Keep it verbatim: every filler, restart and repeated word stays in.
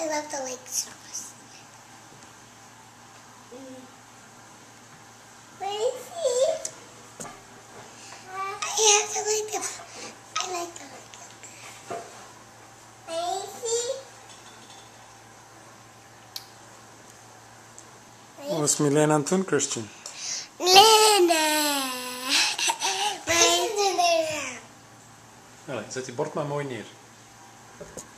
I love the lake stars. Mm. Wait, see? I have to like the. I like the lake. Wait, see? Wat is Milena aan het doen, Christian? Lena! Waar is de Lena? Allee, zet die bord maar mooi neer.